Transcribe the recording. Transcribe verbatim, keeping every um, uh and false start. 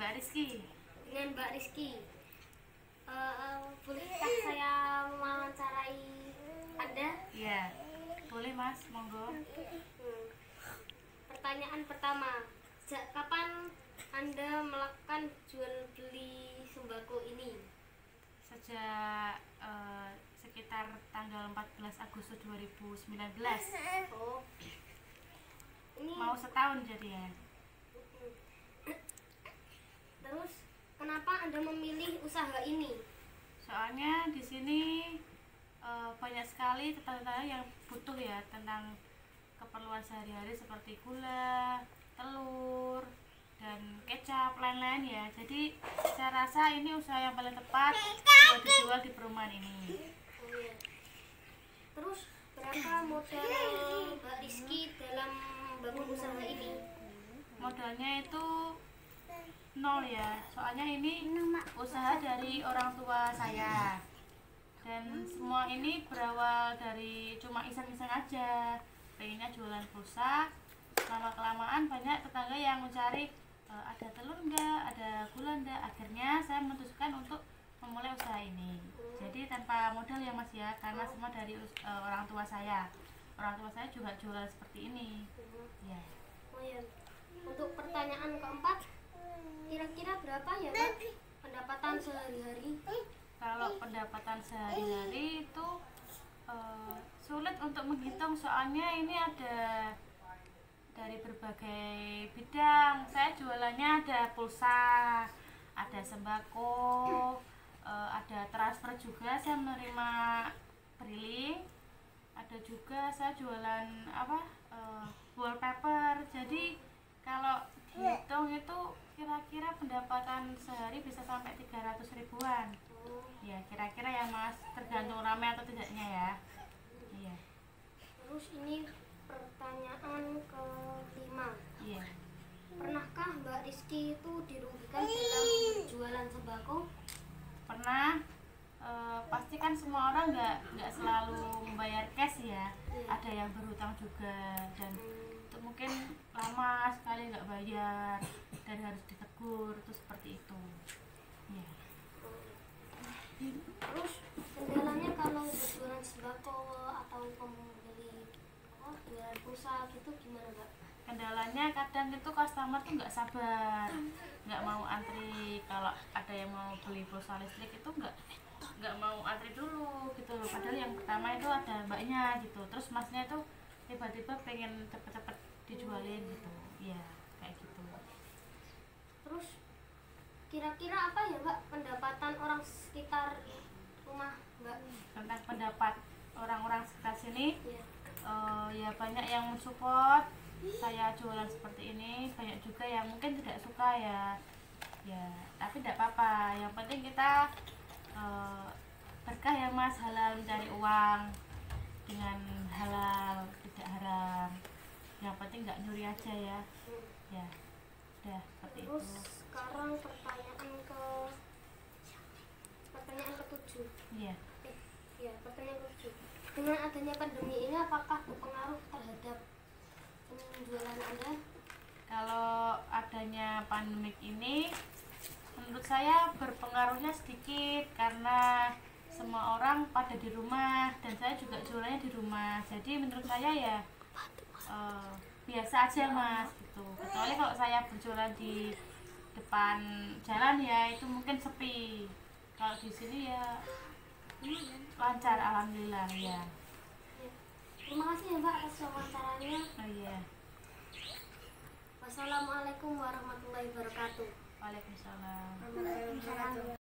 Mbak Rizky. Dengan Mbak Rizky. Uh, bolehkah saya mewawancarai Anda? Iya, boleh Mas, monggo. Hmm. Pertanyaan pertama, sejak kapan Anda melakukan jual beli sembako ini? Sejak uh, sekitar tanggal empat belas Agustus dua ribu sembilan belas. Oh, ini Mau setahun jadi ya. Terus kenapa Anda memilih usaha ini? Soalnya di sini uh, banyak sekali tetangga yang butuh ya tentang keperluan sehari-hari seperti gula, telur, dan kecap, lain-lain ya. Jadi saya rasa ini usaha yang paling tepat buat dijual di perumahan ini. Oh, iya. Terus berapa modal Mbak Rizky dalam bangun usaha ini? Modalnya itu nol ya, soalnya ini usaha dari orang tua saya, dan semua ini berawal dari cuma iseng-iseng aja, pengennya jualan pulsa. Lama kelamaan banyak tetangga yang mencari e, ada telur enggak, ada gula enggak. Akhirnya saya memutuskan untuk memulai usaha ini. Jadi tanpa modal ya Mas ya, karena semua dari e, orang tua saya. Orang tua saya juga jualan seperti ini. Ya. Oh ya. Untuk pertanyaan keempat, kira-kira berapa ya Mbak pendapatan sehari-hari? Kalau pendapatan sehari-hari itu uh, sulit untuk menghitung, soalnya ini ada dari berbagai bidang. Saya jualannya ada pulsa, ada sembako, uh, ada transfer juga, saya menerima briling, ada juga saya jualan apa uh, wallpaper. Jadi kalau dihitung itu kira-kira pendapatan sehari bisa sampai tiga ratus ribuan. Oh. Ya kira-kira ya Mas, tergantung ramai atau tidaknya ya. Iya. Terus ini pertanyaan kelima. Iya. Pernahkah Mbak Rizky itu dirugikan dalam berjualan sembako? Pernah. E, pasti kan semua orang nggak nggak selalu membayar cash ya. Iya. Ada yang berhutang juga, dan itu mungkin lama sekali nggak bayar dan harus ditegur, itu seperti itu. Ya. Terus kendalanya kalau berjualan sembako atau pembeli oh, jualan pulsa gitu gimana Mbak? Kendalanya kadang itu customer tuh nggak sabar, nggak mau antri. Kalau ada yang mau beli pulsa listrik itu nggak nggak mau antri dulu gitu. Padahal yang pertama itu ada mbaknya gitu, terus masnya itu tiba-tiba pengen cepet-cepet dijualin gitu. Ya kayak gitu. Terus kira-kira apa ya Mbak pendapatan orang sekitar rumah Mbak? Tentang pendapat orang-orang sekitar sini, Ya. uh, ya banyak yang mensupport saya jualan seperti ini, banyak juga yang mungkin tidak suka ya. Ya tapi tidak apa-apa, yang penting kita uh, berkah ya Mas, halal mencari uang dengan halal, tidak haram. Yang penting nggak nyuri aja ya. Ya udah seperti itu. Terus sekarang pertanyaan ke pertanyaan ketujuh. Iya. Eh, ya pertanyaan ketujuh. Dengan adanya pandemi ini apakah berpengaruh terhadap penjualan Anda? Kalau adanya pandemik ini, menurut saya berpengaruhnya sedikit karena semua orang pada di rumah dan saya juga jualannya di rumah. Jadi menurut saya ya uh, biasa aja Mas gitu. Kecuali kalau saya berjualan di depan jalan ya itu mungkin sepi. Kalau di sini ya lancar alhamdulillah ya. Terima kasih ya Mbak atas wawancaranya. Oh iya. Wassalamualaikum warahmatullahi wabarakatuh. Waalaikumsalam. Waalaikumsalam.